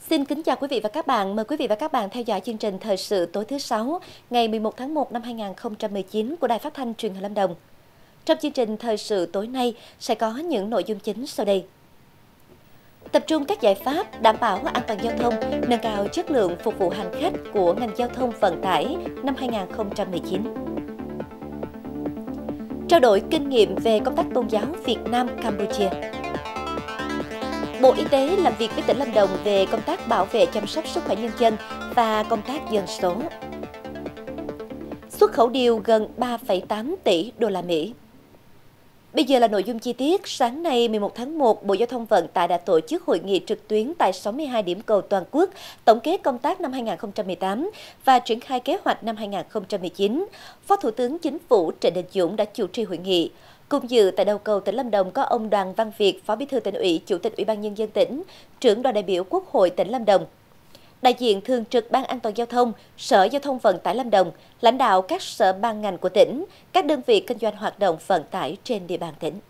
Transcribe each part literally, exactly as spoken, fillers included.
Xin kính chào quý vị và các bạn. Mời quý vị và các bạn theo dõi chương trình Thời sự tối thứ Sáu, ngày mười một tháng một năm hai nghìn không trăm mười chín của Đài Phát thanh Truyền hình Lâm Đồng. Trong chương trình Thời sự tối nay sẽ có những nội dung chính sau đây. Tập trung các giải pháp đảm bảo an toàn giao thông, nâng cao chất lượng phục vụ hành khách của ngành giao thông vận tải năm hai nghìn không trăm mười chín. Trao đổi kinh nghiệm về công tác tôn giáo Việt Nam Campuchia. Bộ Y tế làm việc với tỉnh Lâm Đồng về công tác bảo vệ chăm sóc sức khỏe nhân dân và công tác dân số. Xuất khẩu điều gần ba phẩy tám tỷ đô la Mỹ. Bây giờ là nội dung chi tiết. Sáng nay mười một tháng một, Bộ Giao thông Vận tải đã tổ chức hội nghị trực tuyến tại sáu mươi hai điểm cầu toàn quốc, tổng kết công tác năm hai nghìn không trăm mười tám và triển khai kế hoạch năm hai nghìn không trăm mười chín. Phó Thủ tướng Chính phủ Trịnh Đình Dũng đã chủ trì hội nghị. Cùng dự tại đầu cầu tỉnh Lâm Đồng có ông Đoàn Văn Việt, Phó Bí thư Tỉnh ủy, Chủ tịch Ủy ban Nhân dân tỉnh, trưởng đoàn đại biểu Quốc hội tỉnh Lâm Đồng. Đại diện thường trực Ban An toàn giao thông, Sở Giao thông Vận tải Lâm Đồng, lãnh đạo các sở ban ngành của tỉnh, các đơn vị kinh doanh hoạt động vận tải trên địa bàn tỉnh.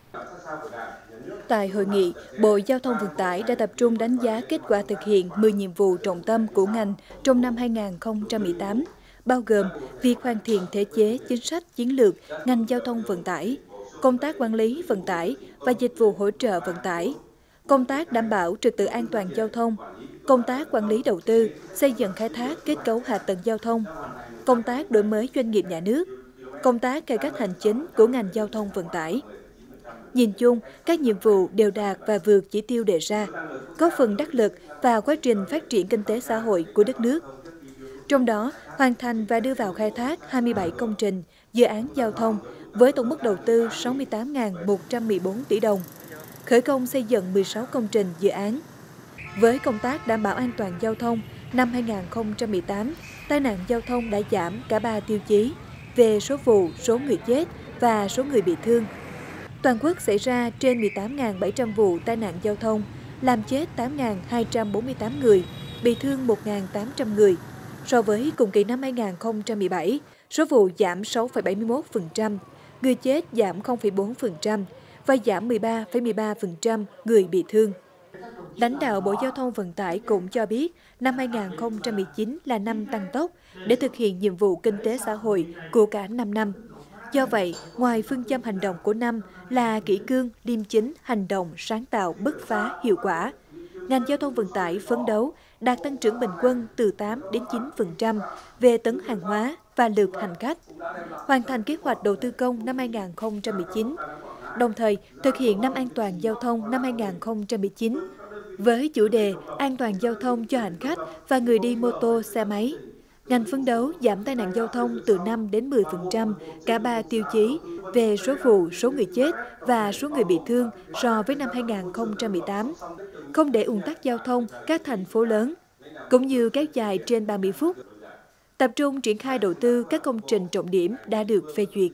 Tại hội nghị, Bộ Giao thông Vận tải đã tập trung đánh giá kết quả thực hiện mười nhiệm vụ trọng tâm của ngành trong năm hai nghìn không trăm mười tám, bao gồm việc hoàn thiện thể chế, chính sách, chiến lược ngành giao thông vận tải, công tác quản lý vận tải và dịch vụ hỗ trợ vận tải, công tác đảm bảo trật tự an toàn giao thông, công tác quản lý đầu tư, xây dựng khai thác kết cấu hạ tầng giao thông, công tác đổi mới doanh nghiệp nhà nước, công tác cải cách hành chính của ngành giao thông vận tải. Nhìn chung, các nhiệm vụ đều đạt và vượt chỉ tiêu đề ra, góp phần đắc lực vào quá trình phát triển kinh tế xã hội của đất nước. Trong đó, hoàn thành và đưa vào khai thác hai mươi bảy công trình, dự án giao thông với tổng mức đầu tư sáu mươi tám nghìn một trăm mười bốn tỷ đồng, khởi công xây dựng mười sáu công trình dự án. Với công tác đảm bảo an toàn giao thông, năm hai nghìn không trăm mười tám, tai nạn giao thông đã giảm cả ba tiêu chí về số vụ, số người chết và số người bị thương. Toàn quốc xảy ra trên mười tám nghìn bảy trăm vụ tai nạn giao thông, làm chết tám nghìn hai trăm bốn mươi tám người, bị thương một nghìn tám trăm người. So với cùng kỳ năm hai nghìn không trăm mười bảy, số vụ giảm sáu phẩy bảy mươi mốt phần trăm, người chết giảm không phẩy bốn phần trăm và giảm mười ba phẩy mười ba phần trăm người bị thương. Lãnh đạo Bộ Giao thông Vận tải cũng cho biết năm hai nghìn không trăm mười chín là năm tăng tốc để thực hiện nhiệm vụ kinh tế xã hội của cả năm năm. Do vậy, ngoài phương châm hành động của năm là kỷ cương, liêm chính, hành động, sáng tạo, bứt phá, hiệu quả, ngành giao thông vận tải phấn đấu đạt tăng trưởng bình quân từ tám đến chín phần trăm về tấn hàng hóa và lượt hành khách, hoàn thành kế hoạch đầu tư công năm hai nghìn không trăm mười chín, đồng thời thực hiện năm an toàn giao thông năm hai nghìn không trăm mười chín với chủ đề an toàn giao thông cho hành khách và người đi mô tô, xe máy. Ngành phấn đấu giảm tai nạn giao thông từ năm đến mười phần trăm cả ba tiêu chí về số vụ, số người chết và số người bị thương so với năm hai nghìn không trăm mười tám, không để ùn tắc giao thông các thành phố lớn, cũng như kéo dài trên ba mươi phút. Tập trung triển khai đầu tư các công trình trọng điểm đã được phê duyệt.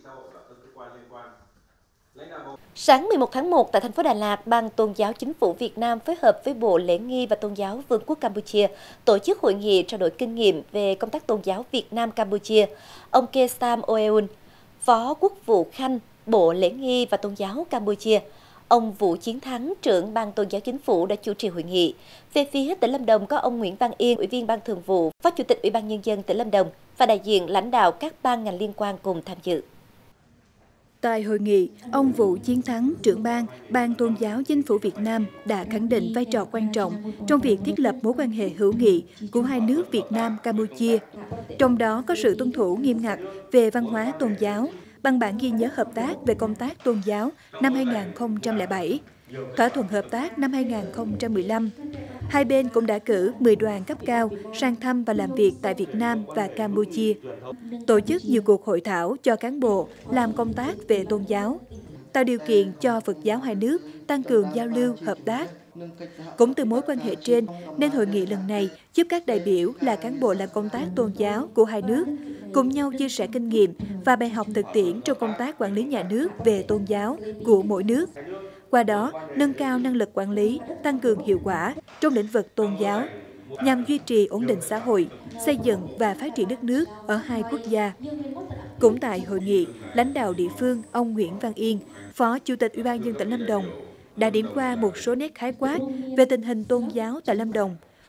Sáng mười một tháng một, tại thành phố Đà Lạt, Ban Tôn giáo Chính phủ Việt Nam phối hợp với Bộ Lễ nghi và Tôn giáo Vương quốc Campuchia tổ chức hội nghị trao đổi kinh nghiệm về công tác tôn giáo Việt Nam Campuchia. Ông Kesam Oeun, Phó Quốc vụ Khanh, Bộ Lễ nghi và Tôn giáo Campuchia, ông Vũ Chiến Thắng, trưởng Ban Tôn giáo Chính phủ đã chủ trì hội nghị. Về phía tỉnh Lâm Đồng có ông Nguyễn Văn Yên, Ủy viên Ban Thường vụ, Phó Chủ tịch Ủy ban Nhân dân tỉnh Lâm Đồng và đại diện lãnh đạo các ban ngành liên quan cùng tham dự. Tại hội nghị, ông Vũ Chiến Thắng, trưởng ban, Ban Tôn giáo Chính phủ Việt Nam đã khẳng định vai trò quan trọng trong việc thiết lập mối quan hệ hữu nghị của hai nước Việt Nam, Campuchia. Trong đó có sự tuân thủ nghiêm ngặt về văn hóa tôn giáo, bằng bản ghi nhớ hợp tác về công tác tôn giáo năm hai nghìn không trăm lẻ bảy, thỏa thuận hợp tác năm hai nghìn không trăm mười lăm. Hai bên cũng đã cử mười đoàn cấp cao sang thăm và làm việc tại Việt Nam và Campuchia, tổ chức nhiều cuộc hội thảo cho cán bộ làm công tác về tôn giáo, tạo điều kiện cho Phật giáo hai nước tăng cường giao lưu, hợp tác. Cũng từ mối quan hệ trên, nên hội nghị lần này giúp các đại biểu là cán bộ làm công tác tôn giáo của hai nước cùng nhau chia sẻ kinh nghiệm và bài học thực tiễn trong công tác quản lý nhà nước về tôn giáo của mỗi nước. Qua đó, nâng cao năng lực quản lý, tăng cường hiệu quả trong lĩnh vực tôn giáo, nhằm duy trì ổn định xã hội, xây dựng và phát triển đất nước ở hai quốc gia. Cũng tại hội nghị, lãnh đạo địa phương ông Nguyễn Văn Yên, Phó Chủ tịch Ủy ban nhân dân tỉnh Lâm Đồng, đã điểm qua một số nét khái quát về tình hình tôn giáo tại Lâm Đồng,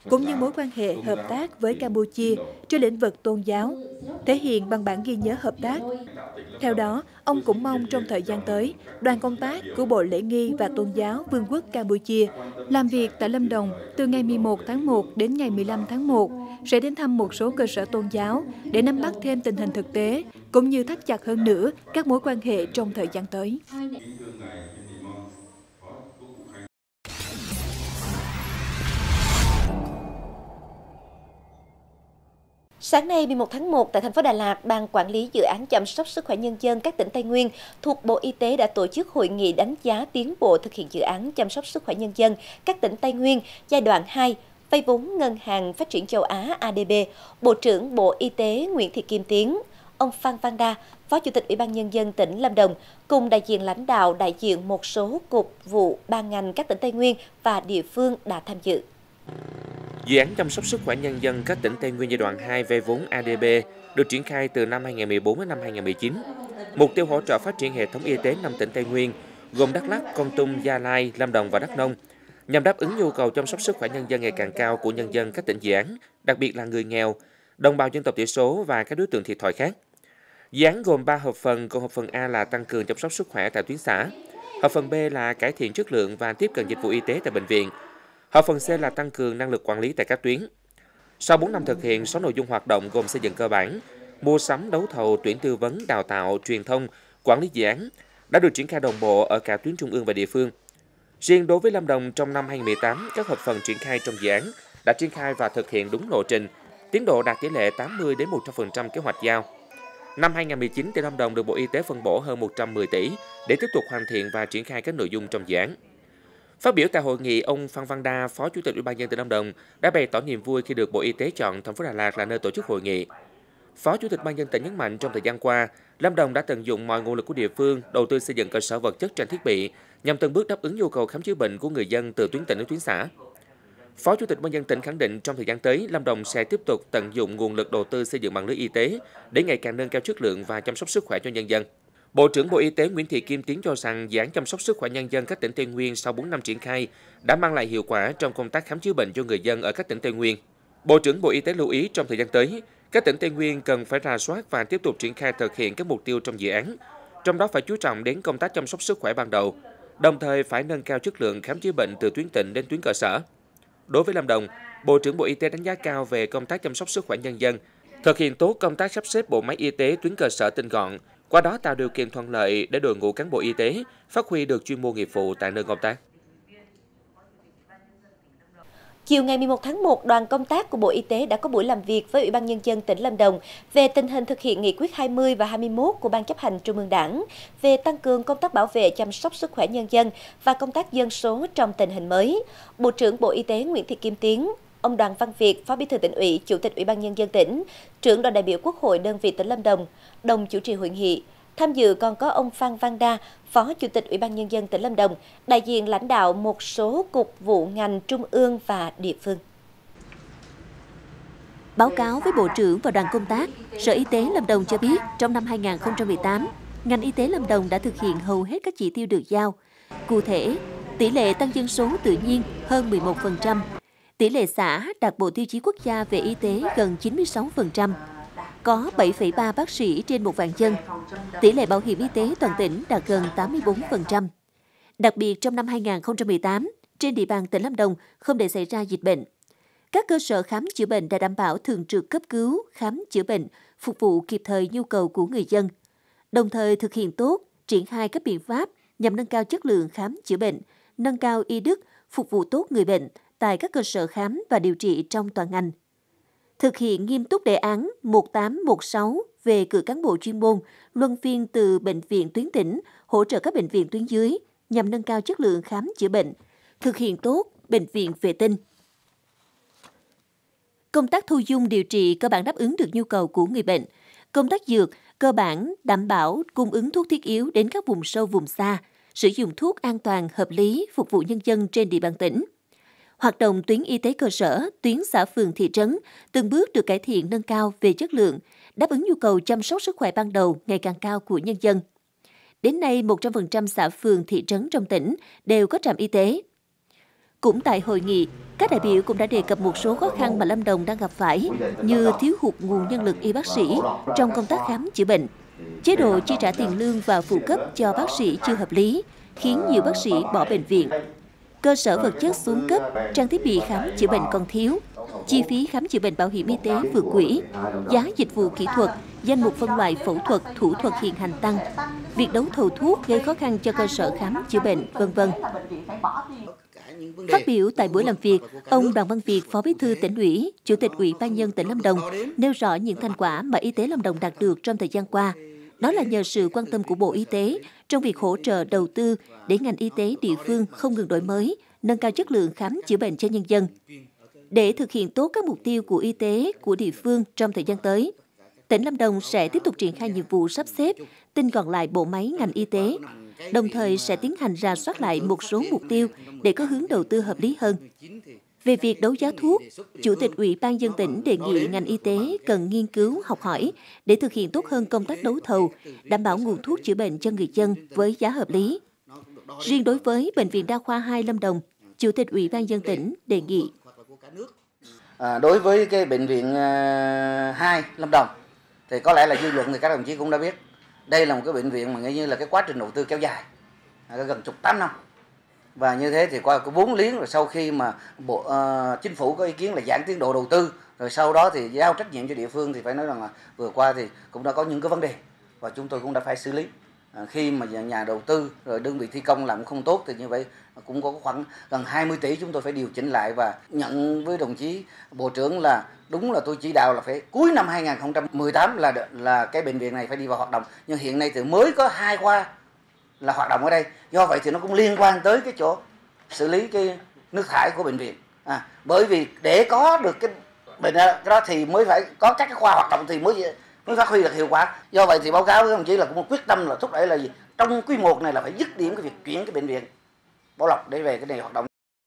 cũng như mối quan hệ hợp tác với Campuchia trên lĩnh vực tôn giáo, thể hiện bằng bản ghi nhớ hợp tác. Theo đó, ông cũng mong trong thời gian tới, đoàn công tác của Bộ Lễ nghi và Tôn giáo Vương quốc Campuchia làm việc tại Lâm Đồng từ ngày mười một tháng một đến ngày mười lăm tháng một sẽ đến thăm một số cơ sở tôn giáo để nắm bắt thêm tình hình thực tế, cũng như thắt chặt hơn nữa các mối quan hệ trong thời gian tới. Sáng nay mười một tháng một tại thành phố Đà Lạt, Ban Quản lý Dự án Chăm sóc sức khỏe nhân dân các tỉnh Tây Nguyên thuộc Bộ Y tế đã tổ chức hội nghị đánh giá tiến bộ thực hiện dự án chăm sóc sức khỏe nhân dân các tỉnh Tây Nguyên giai đoạn hai, vay vốn Ngân hàng Phát triển Châu Á A D B. Bộ trưởng Bộ Y tế Nguyễn Thị Kim Tiến, ông Phan Văn Đa, Phó Chủ tịch Ủy ban Nhân dân tỉnh Lâm Đồng, cùng đại diện lãnh đạo đại diện một số cục vụ ban ngành các tỉnh Tây Nguyên và địa phương đã tham dự. Dự án chăm sóc sức khỏe nhân dân các tỉnh Tây Nguyên giai đoạn hai vay vốn A D B được triển khai từ năm hai nghìn không trăm mười bốn đến năm hai nghìn không trăm mười chín. Mục tiêu hỗ trợ phát triển hệ thống y tế năm tỉnh Tây Nguyên gồm Đắk Lắk, Kon Tum, Gia Lai, Lâm Đồng và Đắk Nông, nhằm đáp ứng nhu cầu chăm sóc sức khỏe nhân dân ngày càng cao của nhân dân các tỉnh dự án, đặc biệt là người nghèo, đồng bào dân tộc thiểu số và các đối tượng thiệt thòi khác. Dự án gồm ba hợp phần, gồm hợp phần A là tăng cường chăm sóc sức khỏe tại tuyến xã, hợp phần B là cải thiện chất lượng và tiếp cận dịch vụ y tế tại bệnh viện, hợp phần C là tăng cường năng lực quản lý tại các tuyến. Sau bốn năm thực hiện, sáu nội dung hoạt động gồm xây dựng cơ bản, mua sắm, đấu thầu, tuyển tư vấn, đào tạo, truyền thông, quản lý dự án đã được triển khai đồng bộ ở cả tuyến trung ương và địa phương. Riêng đối với Lâm Đồng, trong năm hai nghìn không trăm mười tám, các hợp phần triển khai trong dự án đã triển khai và thực hiện đúng lộ trình, tiến độ đạt tỷ lệ tám mươi đến một trăm phần trăm kế hoạch giao. Năm hai nghìn không trăm mười chín, tỉnh Lâm Đồng được Bộ Y tế phân bổ hơn một trăm mười tỷ để tiếp tục hoàn thiện và triển khai các nội dung trong dự án. Phát biểu tại hội nghị, ông Phan Văn Đa, Phó Chủ tịch Ủy ban nhân dân tỉnh Lâm Đồng đã bày tỏ niềm vui khi được Bộ Y tế chọn thành phố Đà Lạt là nơi tổ chức hội nghị. Phó Chủ tịch Ủy ban nhân dân tỉnh nhấn mạnh trong thời gian qua, Lâm Đồng đã tận dụng mọi nguồn lực của địa phương, đầu tư xây dựng cơ sở vật chất, trang thiết bị nhằm từng bước đáp ứng nhu cầu khám chữa bệnh của người dân từ tuyến tỉnh đến tuyến xã. Phó Chủ tịch Ủy ban nhân dân tỉnh khẳng định trong thời gian tới, Lâm Đồng sẽ tiếp tục tận dụng nguồn lực đầu tư xây dựng mạng lưới y tế để ngày càng nâng cao chất lượng và chăm sóc sức khỏe cho nhân dân. Bộ trưởng Bộ Y tế Nguyễn Thị Kim Tiến cho rằng dự án chăm sóc sức khỏe nhân dân các tỉnh Tây Nguyên sau bốn năm triển khai đã mang lại hiệu quả trong công tác khám chữa bệnh cho người dân ở các tỉnh Tây Nguyên. Bộ trưởng Bộ Y tế lưu ý trong thời gian tới, các tỉnh Tây Nguyên cần phải rà soát và tiếp tục triển khai thực hiện các mục tiêu trong dự án, trong đó phải chú trọng đến công tác chăm sóc sức khỏe ban đầu, đồng thời phải nâng cao chất lượng khám chữa bệnh từ tuyến tỉnh đến tuyến cơ sở. Đối với Lâm Đồng, Bộ trưởng Bộ Y tế đánh giá cao về công tác chăm sóc sức khỏe nhân dân, thực hiện tốt công tác sắp xếp bộ máy y tế tuyến cơ sở tinh gọn, qua đó tạo điều kiện thuận lợi để đội ngũ cán bộ y tế phát huy được chuyên môn nghiệp vụ tại nơi công tác. Chiều ngày mười một tháng một, đoàn công tác của Bộ Y tế đã có buổi làm việc với Ủy ban Nhân dân tỉnh Lâm Đồng về tình hình thực hiện nghị quyết hai mươi và hai mươi mốt của Ban chấp hành Trung ương Đảng về tăng cường công tác bảo vệ chăm sóc sức khỏe nhân dân và công tác dân số trong tình hình mới. Bộ trưởng Bộ Y tế Nguyễn Thị Kim Tiến, ông Đoàn Văn Việt, Phó Bí thư Tỉnh ủy, Chủ tịch Ủy ban Nhân dân tỉnh, trưởng đoàn đại biểu Quốc hội đơn vị tỉnh Lâm Đồng, đồng chủ trì hội nghị. Tham dự còn có ông Phan Văn Đa, Phó Chủ tịch Ủy ban Nhân dân tỉnh Lâm Đồng, đại diện lãnh đạo một số cục vụ ngành trung ương và địa phương. Báo cáo với Bộ trưởng và đoàn công tác, Sở Y tế Lâm Đồng cho biết trong năm hai nghìn không trăm mười tám, ngành y tế Lâm Đồng đã thực hiện hầu hết các chỉ tiêu được giao. Cụ thể, tỷ lệ tăng dân số tự nhiên hơn mười một phần trăm, tỷ lệ xã đạt bộ tiêu chí quốc gia về y tế gần chín mươi sáu phần trăm, có bảy phẩy ba bác sĩ trên một vạn dân. Tỷ lệ bảo hiểm y tế toàn tỉnh đạt gần tám mươi bốn phần trăm. Đặc biệt trong năm hai nghìn không trăm mười tám, trên địa bàn tỉnh Lâm Đồng không để xảy ra dịch bệnh. Các cơ sở khám chữa bệnh đã đảm bảo thường trực cấp cứu, khám chữa bệnh, phục vụ kịp thời nhu cầu của người dân. Đồng thời thực hiện tốt, triển khai các biện pháp nhằm nâng cao chất lượng khám chữa bệnh, nâng cao y đức, phục vụ tốt người bệnh tại các cơ sở khám và điều trị trong toàn ngành. Thực hiện nghiêm túc đề án một tám một sáu về cử cán bộ chuyên môn, luân phiên từ bệnh viện tuyến tỉnh, hỗ trợ các bệnh viện tuyến dưới nhằm nâng cao chất lượng khám chữa bệnh, thực hiện tốt bệnh viện vệ tinh. Công tác thu dung điều trị cơ bản đáp ứng được nhu cầu của người bệnh. Công tác dược cơ bản đảm bảo cung ứng thuốc thiết yếu đến các vùng sâu vùng xa, sử dụng thuốc an toàn, hợp lý, phục vụ nhân dân trên địa bàn tỉnh. Hoạt động tuyến y tế cơ sở, tuyến xã phường thị trấn từng bước được cải thiện nâng cao về chất lượng, đáp ứng nhu cầu chăm sóc sức khỏe ban đầu ngày càng cao của nhân dân. Đến nay, một trăm phần trăm xã phường thị trấn trong tỉnh đều có trạm y tế. Cũng tại hội nghị, các đại biểu cũng đã đề cập một số khó khăn mà Lâm Đồng đang gặp phải như thiếu hụt nguồn nhân lực y bác sĩ trong công tác khám chữa bệnh, chế độ chi trả tiền lương và phụ cấp cho bác sĩ chưa hợp lý, khiến nhiều bác sĩ bỏ bệnh viện. Cơ sở vật chất xuống cấp, trang thiết bị khám chữa bệnh còn thiếu, chi phí khám chữa bệnh bảo hiểm y tế vượt quỹ, giá dịch vụ kỹ thuật, danh mục phân loại phẫu thuật, thủ thuật hiện hành tăng, việc đấu thầu thuốc gây khó khăn cho cơ sở khám chữa bệnh, vân vân. Phát biểu tại buổi làm việc, ông Đoàn Văn Việt, Phó Bí thư Tỉnh ủy, Chủ tịch Ủy ban nhân dân tỉnh Lâm Đồng nêu rõ những thành quả mà y tế Lâm Đồng đạt được trong thời gian qua. Đó là nhờ sự quan tâm của Bộ Y tế trong việc hỗ trợ đầu tư để ngành y tế địa phương không ngừng đổi mới, nâng cao chất lượng khám chữa bệnh cho nhân dân. Để thực hiện tốt các mục tiêu của y tế của địa phương trong thời gian tới, tỉnh Lâm Đồng sẽ tiếp tục triển khai nhiệm vụ sắp xếp, tinh gọn lại bộ máy ngành y tế, đồng thời sẽ tiến hành rà soát lại một số mục tiêu để có hướng đầu tư hợp lý hơn. Về việc đấu giá thuốc, Chủ tịch Ủy ban nhân dân tỉnh đề nghị ngành y tế cần nghiên cứu, học hỏi để thực hiện tốt hơn công tác đấu thầu, đảm bảo nguồn thuốc chữa bệnh cho người dân với giá hợp lý. Riêng đối với Bệnh viện Đa khoa hai Lâm Đồng, Chủ tịch Ủy ban nhân dân tỉnh đề nghị. À, đối với cái Bệnh viện uh, hai Lâm Đồng, thì có lẽ là dư luận thì các đồng chí cũng đã biết. Đây là một cái bệnh viện mà nghe như là cái quá trình đầu tư kéo dài, gần chục tám năm. Và như thế thì qua cái vốn liếng rồi sau khi mà bộ uh, chính phủ có ý kiến là giãn tiến độ đầu tư, rồi sau đó thì giao trách nhiệm cho địa phương, thì phải nói rằng là vừa qua thì cũng đã có những cái vấn đề và chúng tôi cũng đã phải xử lý. À, khi mà nhà đầu tư rồi đơn vị thi công làm không tốt thì như vậy cũng có khoảng gần hai mươi tỷ chúng tôi phải điều chỉnh lại, và nhận với đồng chí Bộ trưởng là đúng là tôi chỉ đạo là phải cuối năm hai nghìn không trăm mười tám là là cái bệnh viện này phải đi vào hoạt động, nhưng hiện nay thì mới có hai khoa là hoạt động ở đây, do vậy thì nó cũng liên quan tới cái chỗ xử lý cái nước thải của bệnh viện. À, bởi vì để có được cái bệnh đó thì mới phải có các cái khoa hoạt động thì mới mới phát huy được hiệu quả. Do vậy thì báo cáo với đồng chí là cũng quyết tâm là thúc đẩy là gì trong quý một này là phải dứt điểm cái việc chuyển cái bệnh viện Bảo Lộc để về cái này hoạt động.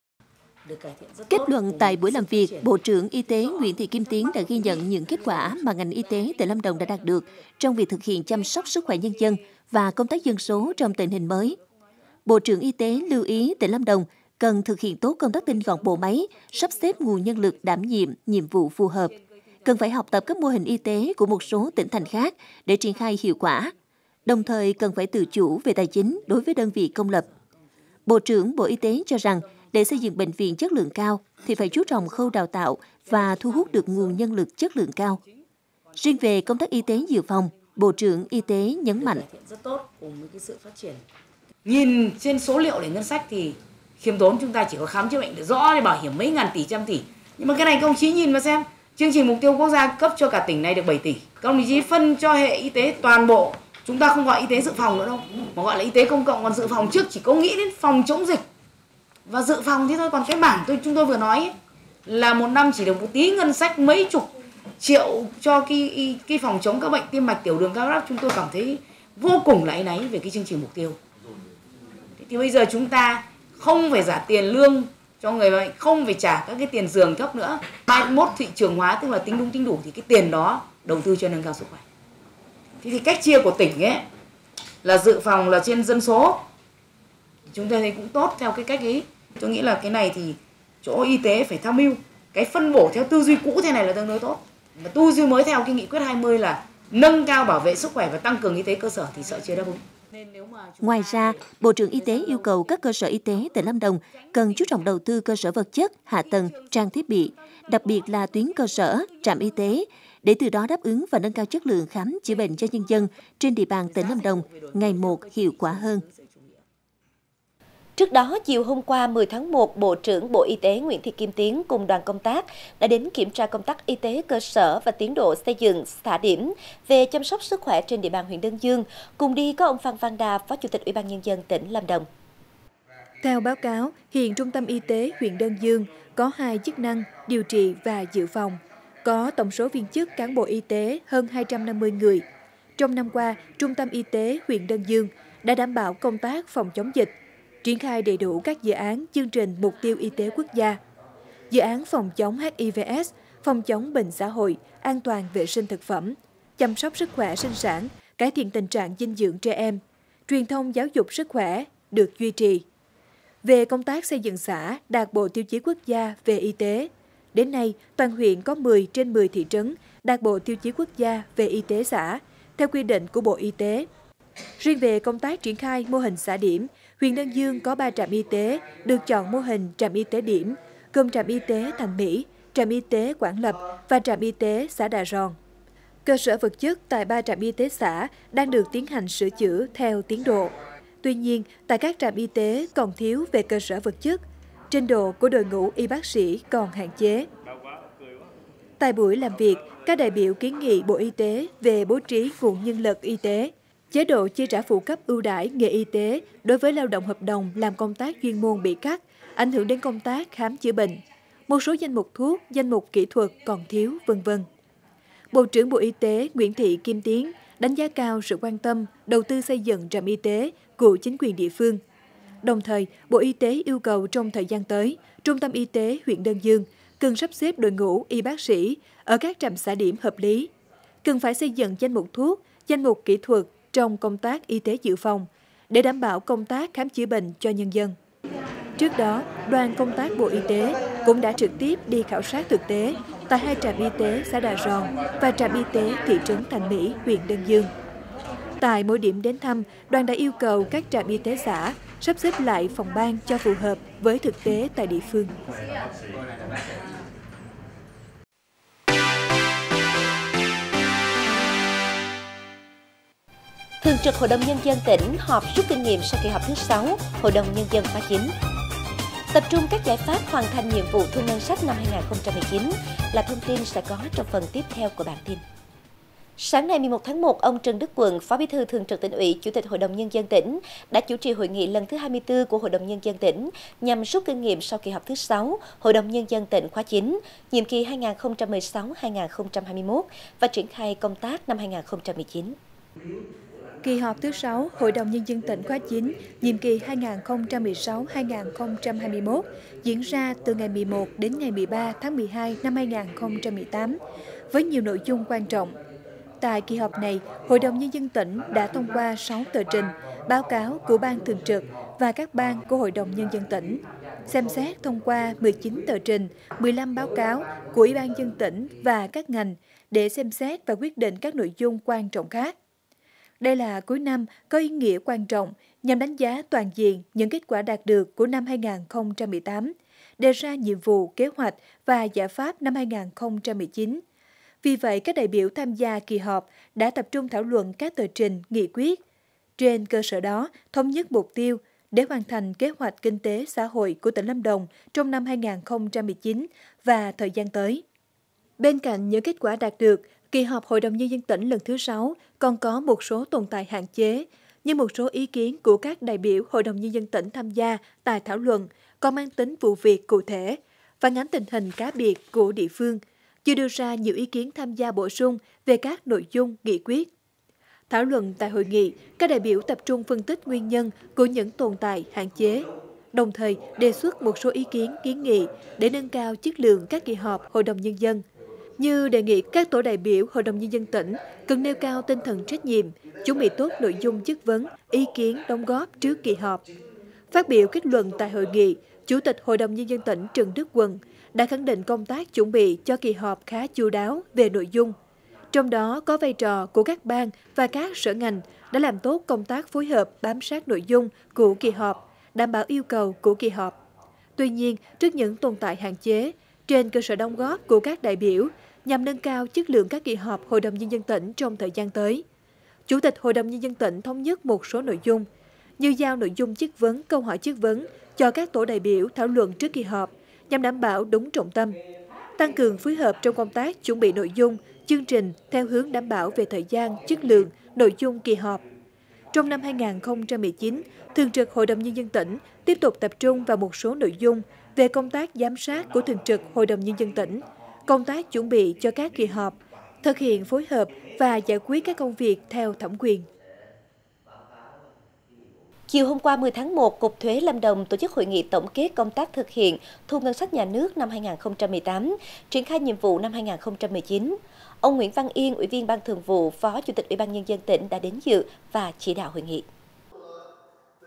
Kết luận tại buổi làm việc, Bộ trưởng Y tế Nguyễn Thị Kim Tiến đã ghi nhận những kết quả mà ngành y tế tỉnh Lâm Đồng đã đạt được trong việc thực hiện chăm sóc sức khỏe nhân dân và công tác dân số trong tình hình mới. Bộ trưởng Y tế lưu ý tỉnh Lâm Đồng cần thực hiện tốt công tác tinh gọn bộ máy, sắp xếp nguồn nhân lực đảm nhiệm nhiệm vụ phù hợp. Cần phải học tập các mô hình y tế của một số tỉnh thành khác để triển khai hiệu quả. Đồng thời cần phải tự chủ về tài chính đối với đơn vị công lập. Bộ trưởng Bộ Y tế cho rằng để xây dựng bệnh viện chất lượng cao thì phải chú trọng khâu đào tạo và thu hút được nguồn nhân lực chất lượng cao. Riêng về công tác y tế dự phòng, Bộ trưởng Y tế nhấn mạnh. Rất tốt cùng với cái sự phát triển. Nhìn trên số liệu để ngân sách thì khiêm tốn, chúng ta chỉ có khám chữa bệnh được rõ để bảo hiểm mấy ngàn tỷ, trăm tỷ. Nhưng mà cái này các ông chí nhìn mà xem, chương trình mục tiêu quốc gia cấp cho cả tỉnh này được bảy tỷ. Các ông chí phân cho hệ y tế toàn bộ, chúng ta không gọi y tế dự phòng nữa đâu, mà gọi là y tế công cộng. Còn dự phòng trước chỉ có nghĩ đến phòng chống dịch và dự phòng thế thôi. Còn cái bảng tôi chúng tôi vừa nói ấy, là một năm chỉ được một tí ngân sách mấy chục triệu cho cái cái phòng chống các bệnh tim mạch, tiểu đường, cao huyết áp, chúng tôi cảm thấy vô cùng là áy náy về cái chương trình mục tiêu. Thì bây giờ chúng ta không phải trả tiền lương cho người bệnh, không phải trả các cái tiền giường thấp nữa. hai mươi mốt thị trường hóa, tức là tính đúng tính đủ, thì cái tiền đó đầu tư cho nâng cao sức khỏe. Thế thì cách chia của tỉnh ấy là dự phòng là trên dân số, chúng ta thấy cũng tốt theo cái cách ấy. Tôi nghĩ là cái này thì chỗ y tế phải tham mưu cái phân bổ theo tư duy cũ thế này là tương đối tốt, mà tư duy mới theo cái nghị quyết hai mươi là nâng cao bảo vệ sức khỏe và tăng cường y tế cơ sở thì sợ chưa đáp ứng. Ngoài ra, Bộ trưởng Y tế yêu cầu các cơ sở y tế tỉnh Lâm Đồng cần chú trọng đầu tư cơ sở vật chất, hạ tầng, trang thiết bị, đặc biệt là tuyến cơ sở, trạm y tế, để từ đó đáp ứng và nâng cao chất lượng khám chữa bệnh cho nhân dân trên địa bàn tỉnh Lâm Đồng ngày một hiệu quả hơn. Trước đó, chiều hôm qua mười tháng một, Bộ trưởng Bộ Y tế Nguyễn Thị Kim Tiến cùng đoàn công tác đã đến kiểm tra công tác y tế cơ sở và tiến độ xây dựng xã điểm về chăm sóc sức khỏe trên địa bàn huyện Đơn Dương. Cùng đi có ông Phan Văn Đà, Phó Chủ tịch Ủy ban Nhân dân tỉnh Lâm Đồng. Theo báo cáo, hiện Trung tâm Y tế huyện Đơn Dương có hai chức năng điều trị và dự phòng, có tổng số viên chức cán bộ y tế hơn hai trăm năm mươi người. Trong năm qua, Trung tâm Y tế huyện Đơn Dương đã đảm bảo công tác phòng chống dịch, triển khai đầy đủ các dự án chương trình mục tiêu y tế quốc gia. Dự án phòng chống H I V S, phòng chống bệnh xã hội, an toàn vệ sinh thực phẩm, chăm sóc sức khỏe sinh sản, cải thiện tình trạng dinh dưỡng trẻ em, truyền thông giáo dục sức khỏe được duy trì. Về công tác xây dựng xã đạt bộ tiêu chí quốc gia về y tế, đến nay toàn huyện có mười trên mười thị trấn đạt bộ tiêu chí quốc gia về y tế xã, theo quy định của Bộ Y tế. Riêng về công tác triển khai mô hình xã điểm, huyện Đơn Dương có ba trạm y tế được chọn mô hình trạm y tế điểm, gồm trạm y tế Thành Mỹ, trạm y tế Quảng Lập và trạm y tế xã Đà Ròn. Cơ sở vật chất tại ba trạm y tế xã đang được tiến hành sửa chữa theo tiến độ. Tuy nhiên, tại các trạm y tế còn thiếu về cơ sở vật chất, trình độ của đội ngũ y bác sĩ còn hạn chế. Tại buổi làm việc, các đại biểu kiến nghị Bộ Y tế về bố trí nguồn nhân lực y tế, chế độ chi trả phụ cấp ưu đãi nghề y tế đối với lao động hợp đồng làm công tác chuyên môn bị cắt, ảnh hưởng đến công tác khám chữa bệnh. Một số danh mục thuốc, danh mục kỹ thuật còn thiếu, vân vân. Bộ trưởng Bộ Y tế Nguyễn Thị Kim Tiến đánh giá cao sự quan tâm đầu tư xây dựng trạm y tế của chính quyền địa phương. Đồng thời, Bộ Y tế yêu cầu trong thời gian tới, Trung tâm Y tế huyện Đơn Dương cần sắp xếp đội ngũ y bác sĩ ở các trạm xã điểm hợp lý, cần phải xây dựng danh mục thuốc, danh mục kỹ thuật trong công tác y tế dự phòng để đảm bảo công tác khám chữa bệnh cho nhân dân. Trước đó, đoàn công tác Bộ Y tế cũng đã trực tiếp đi khảo sát thực tế tại hai trạm y tế xã Đà Ròn và trạm y tế thị trấn Thành Mỹ, huyện Đơn Dương. Tại mỗi điểm đến thăm, đoàn đã yêu cầu các trạm y tế xã sắp xếp lại phòng ban cho phù hợp với thực tế tại địa phương. Thường trực Hội đồng Nhân dân tỉnh họp rút kinh nghiệm sau kỳ họp thứ sáu Hội đồng Nhân dân khóa chín. Tập trung các giải pháp hoàn thành nhiệm vụ thu ngân sách năm hai nghìn không trăm mười chín là thông tin sẽ có trong phần tiếp theo của bản tin. Sáng nay mười một tháng một, ông Trần Đức Quận, Phó Bí thư Thường trực Tỉnh ủy, Chủ tịch Hội đồng Nhân dân tỉnh đã chủ trì hội nghị lần thứ hai mươi tư của Hội đồng Nhân dân tỉnh nhằm rút kinh nghiệm sau kỳ họp thứ sáu Hội đồng Nhân dân tỉnh khóa chín, nhiệm kỳ hai nghìn không trăm mười sáu đến hai nghìn không trăm hai mươi mốt và triển khai công tác năm hai nghìn không trăm mười chín. Kỳ họp thứ sáu Hội đồng Nhân dân tỉnh khóa chín, nhiệm kỳ hai nghìn không trăm mười sáu đến hai nghìn không trăm hai mươi mốt diễn ra từ ngày mười một đến ngày mười ba tháng mười hai năm hai nghìn không trăm mười tám với nhiều nội dung quan trọng. Tại kỳ họp này, Hội đồng Nhân dân tỉnh đã thông qua sáu tờ trình, báo cáo của Ban Thường trực và các ban của Hội đồng Nhân dân tỉnh, xem xét thông qua mười chín tờ trình, mười lăm báo cáo của Ủy ban nhân dân tỉnh và các ngành để xem xét và quyết định các nội dung quan trọng khác. Đây là cuối năm có ý nghĩa quan trọng nhằm đánh giá toàn diện những kết quả đạt được của năm hai nghìn không trăm mười tám, đề ra nhiệm vụ, kế hoạch và giải pháp năm hai nghìn không trăm mười chín. Vì vậy, các đại biểu tham gia kỳ họp đã tập trung thảo luận các tờ trình, nghị quyết. Trên cơ sở đó, thống nhất mục tiêu để hoàn thành kế hoạch kinh tế xã hội của tỉnh Lâm Đồng trong năm hai nghìn không trăm mười chín và thời gian tới. Bên cạnh những kết quả đạt được, kỳ họp Hội đồng Nhân dân tỉnh lần thứ sáu còn có một số tồn tại hạn chế, như một số ý kiến của các đại biểu Hội đồng Nhân dân tỉnh tham gia tại thảo luận còn mang tính vụ việc cụ thể, phản ánh tình hình cá biệt của địa phương, chưa đưa ra nhiều ý kiến tham gia bổ sung về các nội dung nghị quyết. Thảo luận tại hội nghị, các đại biểu tập trung phân tích nguyên nhân của những tồn tại hạn chế, đồng thời đề xuất một số ý kiến kiến nghị để nâng cao chất lượng các kỳ họp Hội đồng Nhân dân, như đề nghị các tổ đại biểu Hội đồng Nhân dân tỉnh cần nêu cao tinh thần trách nhiệm, chuẩn bị tốt nội dung chất vấn, ý kiến đóng góp trước kỳ họp. Phát biểu kết luận tại hội nghị, Chủ tịch Hội đồng Nhân dân tỉnh Trần Đức Quận đã khẳng định công tác chuẩn bị cho kỳ họp khá chu đáo về nội dung. Trong đó có vai trò của các ban và các sở ngành đã làm tốt công tác phối hợp bám sát nội dung của kỳ họp, đảm bảo yêu cầu của kỳ họp. Tuy nhiên, trước những tồn tại hạn chế, trên cơ sở đóng góp của các đại biểu nhằm nâng cao chất lượng các kỳ họp Hội đồng Nhân dân tỉnh trong thời gian tới, Chủ tịch Hội đồng Nhân dân tỉnh thống nhất một số nội dung, như giao nội dung chất vấn, câu hỏi chất vấn cho các tổ đại biểu thảo luận trước kỳ họp nhằm đảm bảo đúng trọng tâm, tăng cường phối hợp trong công tác chuẩn bị nội dung, chương trình theo hướng đảm bảo về thời gian, chất lượng, nội dung kỳ họp. Trong năm hai nghìn không trăm mười chín, Thường trực Hội đồng Nhân dân tỉnh tiếp tục tập trung vào một số nội dung về công tác giám sát của Thường trực Hội đồng Nhân dân tỉnh, công tác chuẩn bị cho các kỳ họp, thực hiện phối hợp và giải quyết các công việc theo thẩm quyền. Chiều hôm qua mười tháng một, Cục Thuế Lâm Đồng tổ chức hội nghị tổng kết công tác thực hiện thu ngân sách nhà nước năm hai nghìn không trăm mười tám, triển khai nhiệm vụ năm hai nghìn không trăm mười chín. Ông Nguyễn Văn Yên, Ủy viên Ban Thường vụ, Phó Chủ tịch Ủy ban Nhân dân tỉnh đã đến dự và chỉ đạo hội nghị.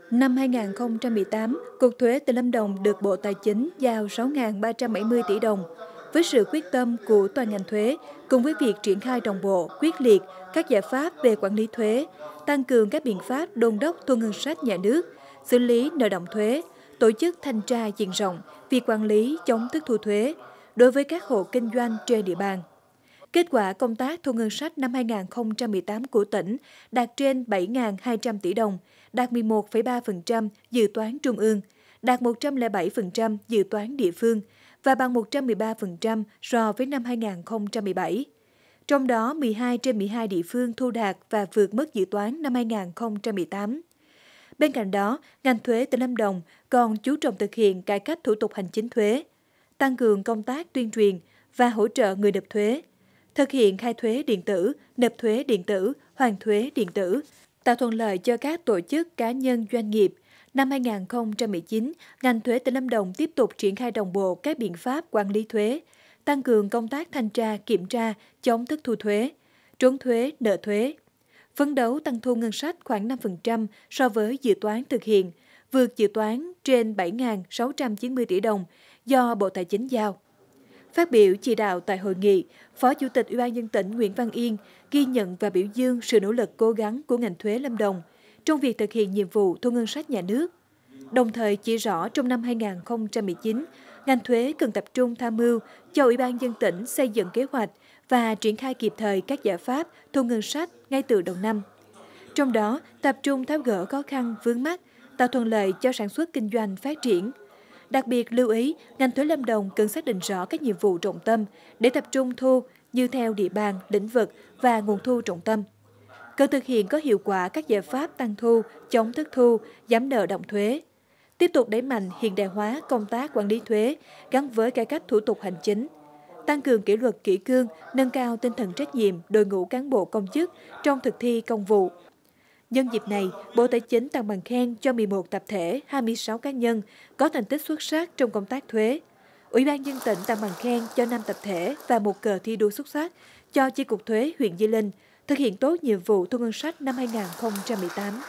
Năm hai nghìn không trăm mười tám, Cục Thuế tỉnh Lâm Đồng được Bộ Tài chính giao sáu nghìn ba trăm bảy mươi tỷ đồng. Với sự quyết tâm của toàn ngành thuế, cùng với việc triển khai đồng bộ, quyết liệt các giải pháp về quản lý thuế, tăng cường các biện pháp đôn đốc thu ngân sách nhà nước, xử lý nợ động thuế, tổ chức thanh tra diện rộng việc quản lý chống thất thu thuế đối với các hộ kinh doanh trên địa bàn. Kết quả công tác thu ngân sách năm hai nghìn không trăm mười tám của tỉnh đạt trên bảy nghìn hai trăm tỷ đồng, đạt mười một phẩy ba phần trăm dự toán trung ương, đạt một trăm lẻ bảy phần trăm dự toán địa phương và bằng một trăm mười ba phần trăm so với năm hai nghìn không trăm mười bảy. Trong đó, mười hai trên mười hai địa phương thu đạt và vượt mức dự toán năm hai nghìn không trăm mười tám. Bên cạnh đó, ngành thuế tỉnh Lâm Đồng còn chú trọng thực hiện cải cách thủ tục hành chính thuế, tăng cường công tác tuyên truyền và hỗ trợ người nộp thuế, thực hiện khai thuế điện tử, nộp thuế điện tử, hoàn thuế điện tử, tạo thuận lợi cho các tổ chức, cá nhân, doanh nghiệp. Năm hai nghìn không trăm mười chín, ngành thuế tỉnh Lâm Đồng tiếp tục triển khai đồng bộ các biện pháp quản lý thuế, tăng cường công tác thanh tra, kiểm tra, chống thất thu thuế, trốn thuế, nợ thuế. Phấn đấu tăng thu ngân sách khoảng năm phần trăm so với dự toán thực hiện, vượt dự toán trên bảy nghìn sáu trăm chín mươi tỷ đồng do Bộ Tài chính giao. Phát biểu chỉ đạo tại hội nghị, Phó Chủ tịch Ủy ban nhân dân tỉnh Nguyễn Văn Yên ghi nhận và biểu dương sự nỗ lực cố gắng của ngành thuế Lâm Đồng trong việc thực hiện nhiệm vụ thu ngân sách nhà nước. Đồng thời chỉ rõ trong năm hai nghìn không trăm mười chín, ngành thuế cần tập trung tham mưu cho Ủy ban nhân dân tỉnh xây dựng kế hoạch và triển khai kịp thời các giải pháp thu ngân sách ngay từ đầu năm. Trong đó, tập trung tháo gỡ khó khăn vướng mắc, tạo thuận lợi cho sản xuất kinh doanh phát triển. Đặc biệt lưu ý, ngành thuế Lâm Đồng cần xác định rõ các nhiệm vụ trọng tâm để tập trung thu như theo địa bàn, lĩnh vực và nguồn thu trọng tâm. Cần thực hiện có hiệu quả các giải pháp tăng thu, chống thất thu, giảm nợ động thuế. Tiếp tục đẩy mạnh hiện đại hóa công tác quản lý thuế gắn với cải cách thủ tục hành chính. Tăng cường kỷ luật kỷ cương, nâng cao tinh thần trách nhiệm đội ngũ cán bộ công chức trong thực thi công vụ. Nhân dịp này, Bộ Tài chính tặng bằng khen cho mười một tập thể, hai mươi sáu cá nhân có thành tích xuất sắc trong công tác thuế. Ủy ban nhân dân tỉnh tặng bằng khen cho năm tập thể và một cờ thi đua xuất sắc cho Chi cục Thuế huyện Di Linh thực hiện tốt nhiệm vụ thu ngân sách năm hai nghìn không trăm mười tám.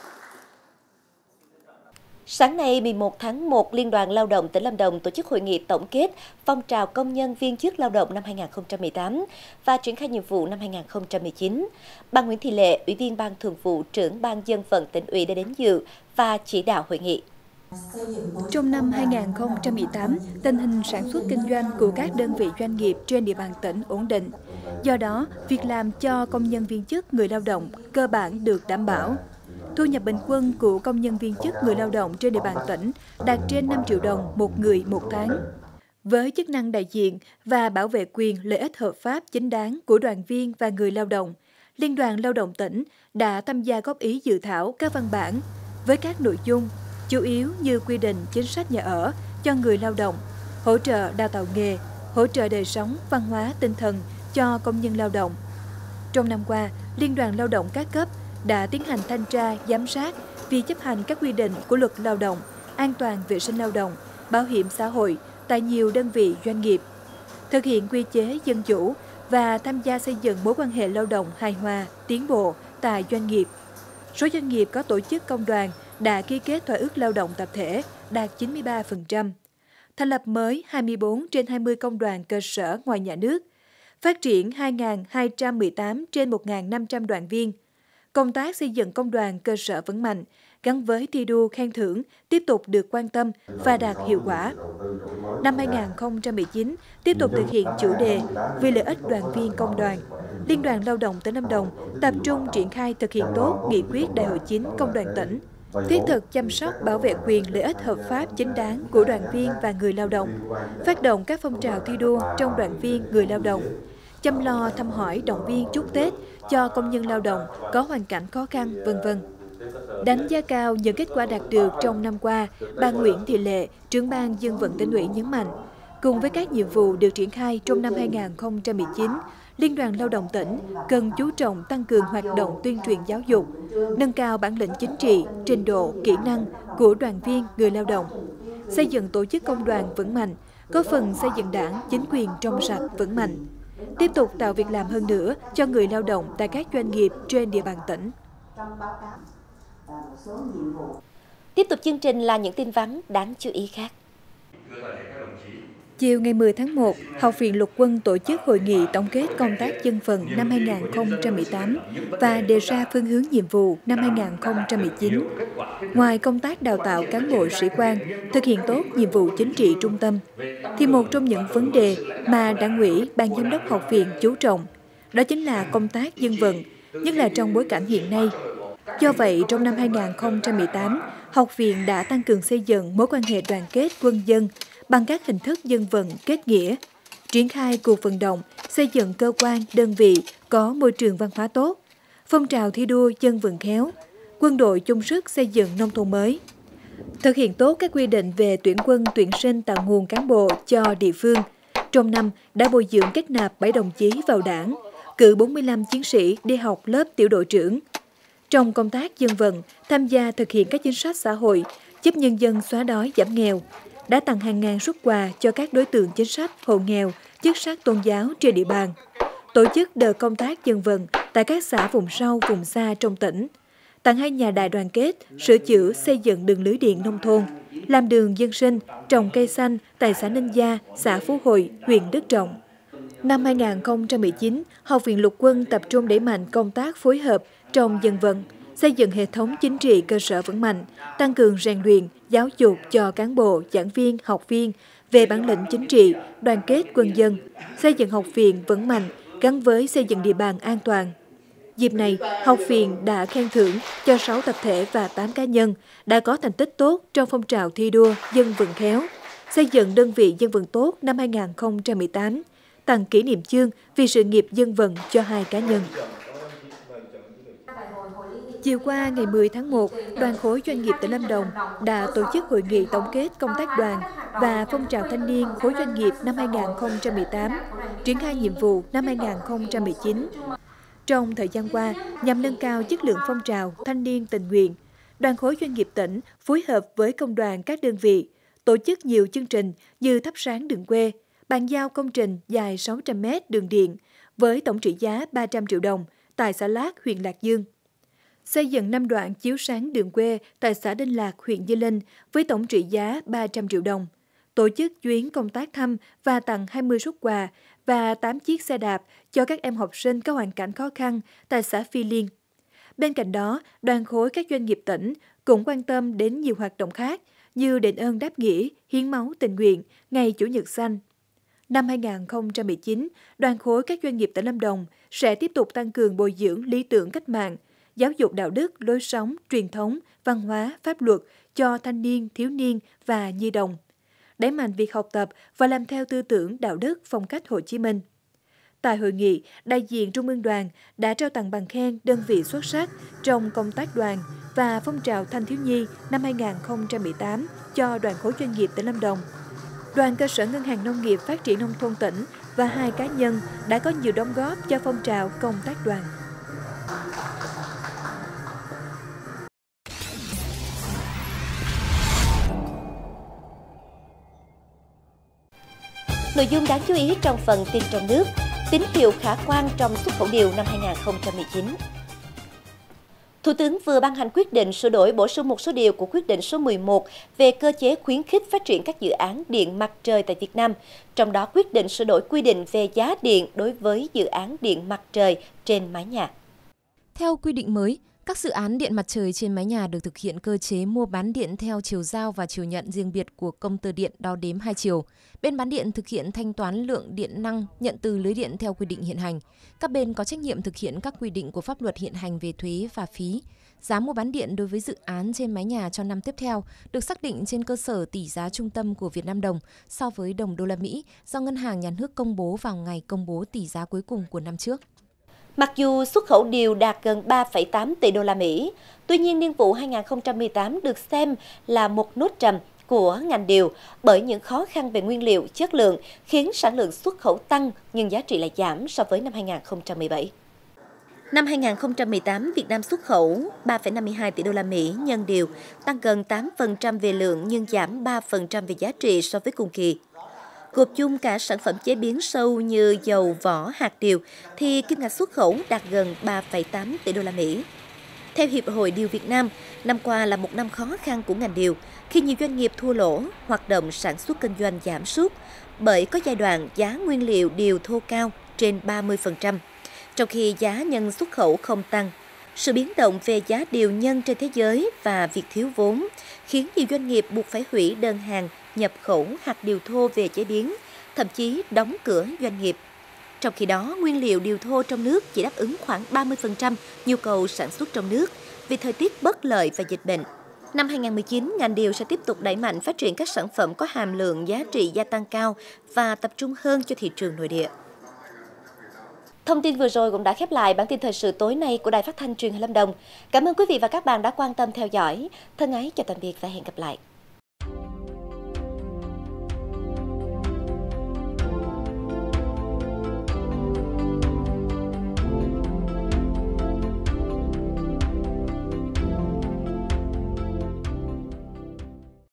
Sáng nay mười một tháng một, Liên đoàn Lao động tỉnh Lâm Đồng tổ chức hội nghị tổng kết phong trào công nhân viên chức lao động năm hai nghìn không trăm mười tám và triển khai nhiệm vụ năm hai nghìn không trăm mười chín. Bà Nguyễn Thị Lệ, Ủy viên Ban Thường vụ, trưởng Ban Dân vận tỉnh ủy đã đến dự và chỉ đạo hội nghị. Trong năm hai nghìn không trăm mười tám, tình hình sản xuất kinh doanh của các đơn vị doanh nghiệp trên địa bàn tỉnh ổn định. Do đó, việc làm cho công nhân viên chức người lao động cơ bản được đảm bảo. Thu nhập bình quân của công nhân viên chức người lao động trên địa bàn tỉnh đạt trên năm triệu đồng một người một tháng. Với chức năng đại diện và bảo vệ quyền lợi ích hợp pháp chính đáng của đoàn viên và người lao động, Liên đoàn Lao động tỉnh đã tham gia góp ý dự thảo các văn bản với các nội dung chủ yếu như quy định chính sách nhà ở cho người lao động, hỗ trợ đào tạo nghề, hỗ trợ đời sống, văn hóa, tinh thần cho công nhân lao động. Trong năm qua, Liên đoàn Lao động các cấp đã tiến hành thanh tra, giám sát việc chấp hành các quy định của Luật Lao động, an toàn vệ sinh lao động, bảo hiểm xã hội tại nhiều đơn vị doanh nghiệp, thực hiện quy chế dân chủ và tham gia xây dựng mối quan hệ lao động hài hòa, tiến bộ tại doanh nghiệp. Số doanh nghiệp có tổ chức công đoàn đã ký kết thỏa ước lao động tập thể đạt chín mươi ba phần trăm. Thành lập mới hai mươi bốn trên hai mươi công đoàn cơ sở ngoài nhà nước, phát triển hai nghìn hai trăm mười tám trên một nghìn năm trăm đoàn viên. Công tác xây dựng công đoàn cơ sở vững mạnh, gắn với thi đua khen thưởng tiếp tục được quan tâm và đạt hiệu quả. Năm hai nghìn không trăm mười chín, tiếp tục thực hiện chủ đề vì lợi ích đoàn viên công đoàn. Liên đoàn Lao động tỉnh Lâm Đồng tập trung triển khai thực hiện tốt nghị quyết Đại hội chín Công đoàn tỉnh, thiết thực chăm sóc bảo vệ quyền lợi ích hợp pháp chính đáng của đoàn viên và người lao động, phát động các phong trào thi đua trong đoàn viên người lao động, chăm lo thăm hỏi động viên chúc Tết cho công nhân lao động có hoàn cảnh khó khăn, vân vân. Đánh giá cao những kết quả đạt được trong năm qua, bà Nguyễn Thị Lệ, trưởng Ban Dân vận tỉnh ủy nhấn mạnh, cùng với các nhiệm vụ được triển khai trong năm hai nghìn không trăm mười chín, Liên đoàn Lao động tỉnh cần chú trọng tăng cường hoạt động tuyên truyền giáo dục, nâng cao bản lĩnh chính trị, trình độ, kỹ năng của đoàn viên người lao động, xây dựng tổ chức công đoàn vững mạnh, góp phần xây dựng đảng, chính quyền trong sạch, vững mạnh. Tiếp tục tạo việc làm hơn nữa cho người lao động tại các doanh nghiệp trên địa bàn tỉnh. Tiếp tục chương trình là những tin vắn đáng chú ý khác. Chiều ngày mười tháng một, Học viện Lục quân tổ chức hội nghị tổng kết công tác dân vận năm hai nghìn không trăm mười tám và đề ra phương hướng nhiệm vụ năm hai nghìn không trăm mười chín. Ngoài công tác đào tạo cán bộ sĩ quan, thực hiện tốt nhiệm vụ chính trị trung tâm, thì một trong những vấn đề mà Đảng ủy, Ban giám đốc học viện chú trọng, đó chính là công tác dân vận, nhất là trong bối cảnh hiện nay. Do vậy, trong năm hai nghìn không trăm mười tám, học viện đã tăng cường xây dựng mối quan hệ đoàn kết quân dân bằng các hình thức dân vận kết nghĩa, triển khai cuộc vận động xây dựng cơ quan, đơn vị có môi trường văn hóa tốt, phong trào thi đua dân vận khéo, quân đội chung sức xây dựng nông thôn mới. Thực hiện tốt các quy định về tuyển quân tuyển sinh tạo nguồn cán bộ cho địa phương. Trong năm đã bồi dưỡng kết nạp bảy đồng chí vào đảng, cử bốn mươi lăm chiến sĩ đi học lớp tiểu đội trưởng. Trong công tác dân vận, tham gia thực hiện các chính sách xã hội, giúp nhân dân xóa đói giảm nghèo, đã tặng hàng ngàn suất quà cho các đối tượng chính sách, hộ nghèo, chức sắc tôn giáo trên địa bàn. Tổ chức đợt công tác dân vận tại các xã vùng sâu, vùng xa trong tỉnh. Tặng hai nhà đại đoàn kết, sửa chữa, xây dựng đường lưới điện nông thôn, làm đường dân sinh, trồng cây xanh tại xã Ninh Gia, xã Phú Hội, huyện Đức Trọng. Năm hai nghìn không trăm mười chín, Học viện Lục quân tập trung đẩy mạnh công tác phối hợp trong dân vận, xây dựng hệ thống chính trị cơ sở vững mạnh, tăng cường rèn luyện, giáo dục cho cán bộ, giảng viên, học viên về bản lĩnh chính trị, đoàn kết quân dân, xây dựng học viện vững mạnh gắn với xây dựng địa bàn an toàn. Dịp này, học viện đã khen thưởng cho sáu tập thể và tám cá nhân đã có thành tích tốt trong phong trào thi đua dân vận khéo, xây dựng đơn vị dân vận tốt năm hai nghìn không trăm mười tám, tặng kỷ niệm chương vì sự nghiệp dân vận cho hai cá nhân. Chiều qua ngày mười tháng một, Đoàn khối doanh nghiệp tỉnh Lâm Đồng đã tổ chức hội nghị tổng kết công tác đoàn và phong trào thanh niên khối doanh nghiệp năm hai nghìn không trăm mười tám, triển khai nhiệm vụ năm hai nghìn không trăm mười chín. Trong thời gian qua, nhằm nâng cao chất lượng phong trào thanh niên tình nguyện, Đoàn khối doanh nghiệp tỉnh phối hợp với công đoàn các đơn vị tổ chức nhiều chương trình như thắp sáng đường quê, bàn giao công trình dài sáu trăm mét đường điện với tổng trị giá ba trăm triệu đồng tại xã Lát, huyện Lạc Dương. Xây dựng năm đoạn chiếu sáng đường quê tại xã Đinh Lạc, huyện Di Linh với tổng trị giá ba trăm triệu đồng. Tổ chức chuyến công tác thăm và tặng hai mươi suất quà và tám chiếc xe đạp cho các em học sinh có hoàn cảnh khó khăn tại xã Phi Liên. Bên cạnh đó, Đoàn khối các doanh nghiệp tỉnh cũng quan tâm đến nhiều hoạt động khác như đền ơn đáp nghĩa, hiến máu tình nguyện, ngày Chủ nhật xanh. Năm hai nghìn không trăm mười chín, Đoàn khối các doanh nghiệp tỉnh Lâm Đồng sẽ tiếp tục tăng cường bồi dưỡng lý tưởng cách mạng, giáo dục đạo đức, lối sống, truyền thống, văn hóa, pháp luật cho thanh niên, thiếu niên và nhi đồng, đẩy mạnh việc học tập và làm theo tư tưởng đạo đức phong cách Hồ Chí Minh. Tại hội nghị, đại diện Trung ương Đoàn đã trao tặng bằng khen đơn vị xuất sắc trong công tác đoàn và phong trào thanh thiếu nhi năm hai nghìn không trăm mười tám cho Đoàn khối doanh nghiệp tỉnh Lâm Đồng. Đoàn cơ sở Ngân hàng Nông nghiệp Phát triển Nông thôn tỉnh và hai cá nhân đã có nhiều đóng góp cho phong trào công tác đoàn. Nội dung đáng chú ý trong phần tin trong nước, tín hiệu khả quan trong xuất khẩu điều năm hai nghìn không trăm mười chín. Thủ tướng vừa ban hành quyết định sửa đổi bổ sung một số điều của quyết định số mười một về cơ chế khuyến khích phát triển các dự án điện mặt trời tại Việt Nam, trong đó quyết định sửa đổi quy định về giá điện đối với dự án điện mặt trời trên mái nhà. Theo quy định mới, các dự án điện mặt trời trên mái nhà được thực hiện cơ chế mua bán điện theo chiều giao và chiều nhận riêng biệt của công tơ điện đo đếm hai chiều. Bên bán điện thực hiện thanh toán lượng điện năng nhận từ lưới điện theo quy định hiện hành. Các bên có trách nhiệm thực hiện các quy định của pháp luật hiện hành về thuế và phí. Giá mua bán điện đối với dự án trên mái nhà cho năm tiếp theo được xác định trên cơ sở tỷ giá trung tâm của Việt Nam đồng so với đồng đô la Mỹ do Ngân hàng Nhà nước công bố vào ngày công bố tỷ giá cuối cùng của năm trước. Mặc dù xuất khẩu điều đạt gần ba phẩy tám tỷ đô la Mỹ, tuy nhiên niên vụ hai nghìn không trăm mười tám được xem là một nốt trầm của ngành điều bởi những khó khăn về nguyên liệu, chất lượng khiến sản lượng xuất khẩu tăng nhưng giá trị lại giảm so với năm hai nghìn không trăm mười bảy. Năm hai nghìn không trăm mười tám, Việt Nam xuất khẩu ba phẩy năm mươi hai tỷ đô la Mỹ nhân điều, tăng gần tám phần trăm về lượng nhưng giảm ba phần trăm về giá trị so với cùng kỳ. Gộp chung cả sản phẩm chế biến sâu như dầu, vỏ, hạt điều thì kim ngạch xuất khẩu đạt gần ba phẩy tám tỷ đô la Mỹ. Theo Hiệp hội Điều Việt Nam, năm qua là một năm khó khăn của ngành điều khi nhiều doanh nghiệp thua lỗ, hoạt động sản xuất kinh doanh giảm sút bởi có giai đoạn giá nguyên liệu điều thô cao trên ba mươi phần trăm, trong khi giá nhân xuất khẩu không tăng. Sự biến động về giá điều nhân trên thế giới và việc thiếu vốn khiến nhiều doanh nghiệp buộc phải hủy đơn hàng nhập khẩu hạt điều thô về chế biến, thậm chí đóng cửa doanh nghiệp. Trong khi đó, nguyên liệu điều thô trong nước chỉ đáp ứng khoảng ba mươi phần trăm nhu cầu sản xuất trong nước vì thời tiết bất lợi và dịch bệnh. Năm hai nghìn không trăm mười chín, ngành điều sẽ tiếp tục đẩy mạnh phát triển các sản phẩm có hàm lượng giá trị gia tăng cao và tập trung hơn cho thị trường nội địa. Thông tin vừa rồi cũng đã khép lại bản tin thời sự tối nay của Đài Phát thanh Truyền hình Lâm Đồng. Cảm ơn quý vị và các bạn đã quan tâm theo dõi. Thân ái chào tạm biệt và hẹn gặp lại.